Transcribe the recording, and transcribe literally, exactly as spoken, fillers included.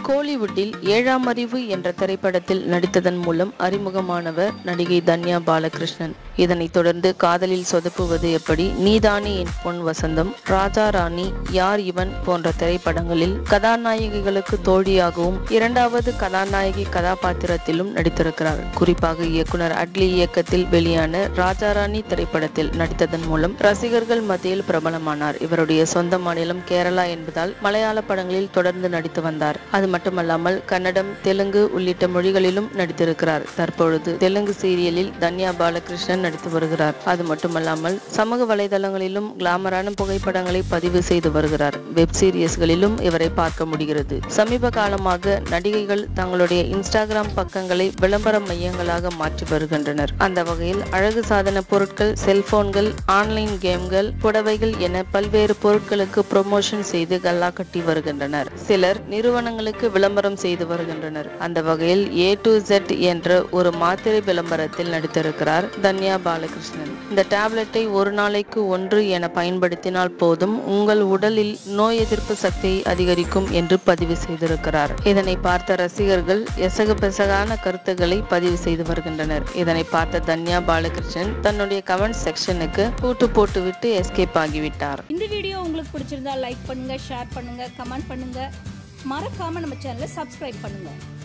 கோலிவுட்டில் ஏழாம் அறிவு என்ற திரைப்படத்தில் நடித்ததன் மூலம் அறிமுகமானவர் நடிகை தன்யா பாலகிருஷ்ணன். இதனைத் தொடர்ந்து காதலில் சொதப்புவது எப்படி, நீதானே என் பொன் வசந்தம், ராஜா ராணி, யார் இவன் போன்ற திரைப்படங்களில் கதாநாயகிகளுக்கு தோழியாகவும் இரண்டாவது கதாநாயகி கதாபாத்திரத்திலும் நடித்திருக்கிறார். குறிப்பாக இயக்குனர் அட்லி இயக்கத்தில் வெளியான ராஜா ராணி திரைப்படத்தில் நடித்ததன் மூலம் ரசிகர்கள் மத்தியில் பிரபலமானார். இவருடைய சொந்த மாநிலம் கேரளா என்பதால் மலையாள படங்களில் தொடர்ந்து நடித்து வந்தார். அது மட்டுமல்லாமல் கன்னடம், தெலுங்கு உள்ளிட்ட மொழிகளிலும் நடித்திருக்கிறார். தற்பொழுது தெலுங்கு சீரியலில் தன்யா பாலகிருஷ்ணன் நடித்து வருகிறார். அது மட்டுமல்லாமல் சமூக வலைதளங்களிலும் கிளாமரான புகைப்படங்களை பதிவு செய்து வருகிறார். வெப் சீரிஸ்களிலும் இவரை பார்க்க முடிகிறது. சமீப காலமாக நடிகைகள் தங்களுடைய இன்ஸ்டாகிராம் பக்கங்களை விளம்பர மையங்களாக மாற்றி வருகின்றனர். அந்த வகையில் அழகு சாதன பொருட்கள், செல்போன்கள், ஆன்லைன் கேம்கள், புடவைகள் என பல்வேறு பொருட்களுக்கு ப்ரொமோஷன் செய்து கல்லா கட்டி வருகின்றனர். சிலர் நிறுவனங்களுக்கு விளம்பரம் செய்து வருகின்றனர். அந்த வகையில் ஏ டு Z என்ற ஒரு மாத்திரை விளம்பரத்தில் நடித்திருக்கிறார் தன்யா பாலகிருஷ்ணன். இந்த டேப்லெட்டை ஒரு நாளைக்கு ஒன்று என பயன்படுத்தினால் போதும், உங்கள் உடலில் நோய் எதிர்ப்பு சக்தியை அதிகரிக்கும் என்று பதிவு செய்திருக்கிறார். இதனை பார்த்த ரசிகர்கள் எசகு பெசகான கருத்துக்களை பதிவு செய்து வருகின்றனர். இதனை பார்த்த தன்யா பாலகிருஷ்ணன் தன்னுடைய கமெண்ட் செக்ஷனுக்கு பூட்டு போட்டு விட்டு எஸ்கேப் ஆகிவிட்டார். இந்த வீடியோ உங்களுக்கு பிடிச்சிருந்தா லைக் பண்ணுங்க, ஷேர் பண்ணுங்க, கமெண்ட் பண்ணுங்க. மறக்காம நம்ம சேனலை சப்ஸ்கிரைப் பண்ணுங்க.